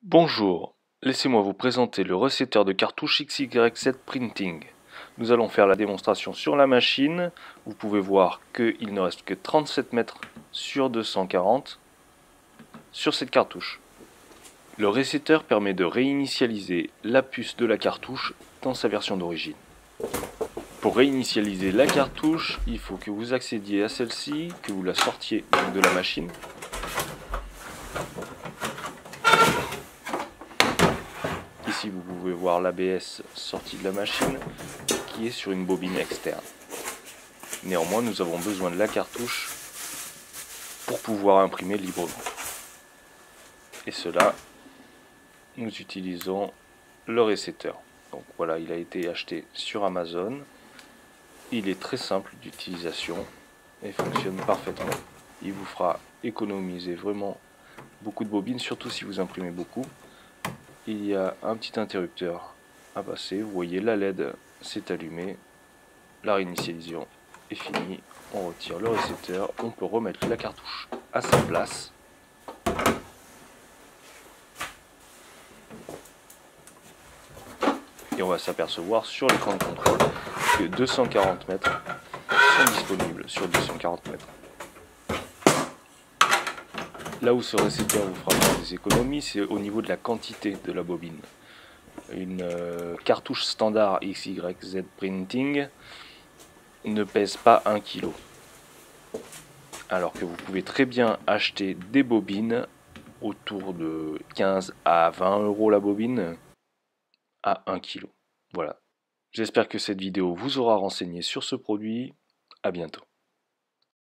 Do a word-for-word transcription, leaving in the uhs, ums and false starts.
Bonjour, laissez-moi vous présenter le récepteur de cartouche X Y Z Printing. Nous allons faire la démonstration sur la machine. Vous pouvez voir qu'il ne reste que trente-sept mètres sur deux cent quarante sur cette cartouche. Le récepteur permet de réinitialiser la puce de la cartouche dans sa version d'origine. Pour réinitialiser la cartouche, il faut que vous accédiez à celle-ci, que vous la sortiez de la machine. Ici vous pouvez voir l'A B S sorti de la machine qui est sur une bobine externe. Néanmoins nous avons besoin de la cartouche pour pouvoir imprimer librement. Et cela, nous utilisons le récepteur. Donc voilà, il a été acheté sur Amazon. Il est très simple d'utilisation et fonctionne parfaitement. Il vous fera économiser vraiment beaucoup de bobines, surtout si vous imprimez beaucoup. Il y a un petit interrupteur à passer. Vous voyez, la L E D s'est allumée. La réinitialisation est finie. On retire le récepteur. On peut remettre la cartouche à sa place. Et on va s'apercevoir sur l'écran de contrôle que deux cent quarante mètres sont disponibles sur deux cent quarante mètres. Là où ce récepteur vous fera faire des économies, c'est au niveau de la quantité de la bobine. Une euh, cartouche standard X Y Z Printing ne pèse pas un kilo. Alors que vous pouvez très bien acheter des bobines autour de quinze à vingt euros la bobine à un kilo. Voilà. J'espère que cette vidéo vous aura renseigné sur ce produit. À bientôt.